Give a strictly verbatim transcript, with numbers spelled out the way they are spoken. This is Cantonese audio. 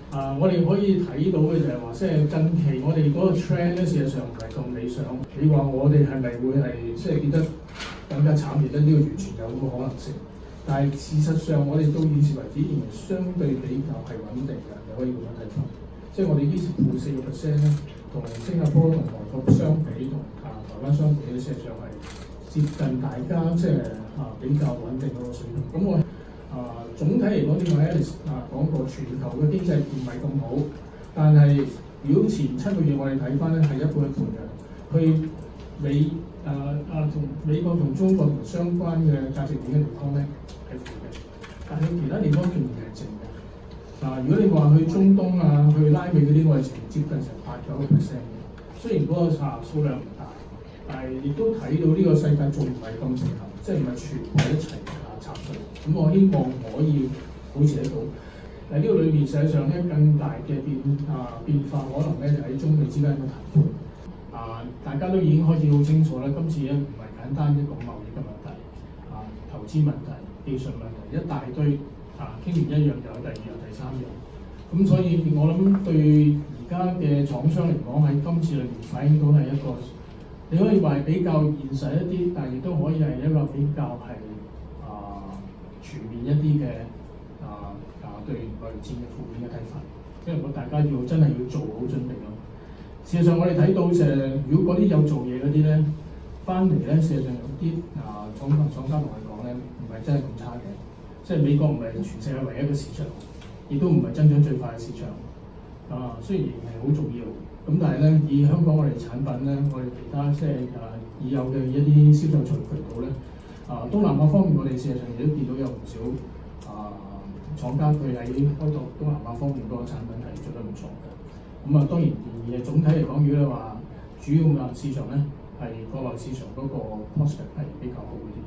啊，我哋可以睇到嘅就係話，即係近期我哋嗰個 trend 咧，事實上唔係咁理想。你話我哋係咪會係即係變得更加慘烈咧？呢個完全有咁嘅可能性。但係事實上，我哋到現時為止仍然相對比較係穩定嘅，你可以咁樣睇法。即係我哋呢負四個 percent 咧，同新加坡同韓國相比，同啊台灣相比咧，事實上係接近大家即係啊比較穩定嗰個水平。咁我啊總體嚟講，點解 Alice 啊講過全球嘅經濟唔係咁好，但係如果前七個月我哋睇翻咧係一半一半嘅，去美啊啊同美國同中國同相關嘅價值鏈嘅地方咧係負嘅，但係其他地方仍然係正嘅。嗱，如果你話去中東啊、去拉美嗰啲，我哋接近成八九個 percent 嘅。雖然嗰個查數量唔大，但係亦都睇到呢個世界仲唔係咁平衡，即係唔係全部一齊啊插水。咁我希望可以保持得到。喺呢個裏面，實際上咧更大嘅變啊變化，可能咧就喺中美之間嘅談判。啊，大家都已經開始好清楚啦。今次咧唔係簡單一個貿易嘅問題，啊，投資問題、技術問題一大堆。啊，傾完一樣就有第二樣、第三樣，咁所以我諗對而家嘅廠商嚟講，喺今次裏面反映到係一個，你可以話係比較現實一啲，但係亦都可以係一個比較係啊全面一啲嘅啊啊對貿易戰嘅負面嘅睇法。因為我大家要真係要做好準備咯。事實上我哋睇到就係，如果嗰啲有做嘢嗰啲咧，翻嚟咧，事實上有啲啊廠廠家同我講咧，唔係真係咁差嘅。即係美國唔係全世界唯一嘅市場，亦都唔係增長最快嘅市場。啊，雖然仍然係好重要，咁但係咧，以香港我哋產品咧，我哋其他即係啊已有嘅一啲銷售渠渠道咧，啊東南亞方面我哋事實上亦都見到有唔少啊廠家佢喺開拓東南亞方面嗰個產品係做得唔錯嘅。咁啊當然而係總體嚟講，如果你話主要嘅市場咧係國內市場嗰個 prospect 係比較好啲。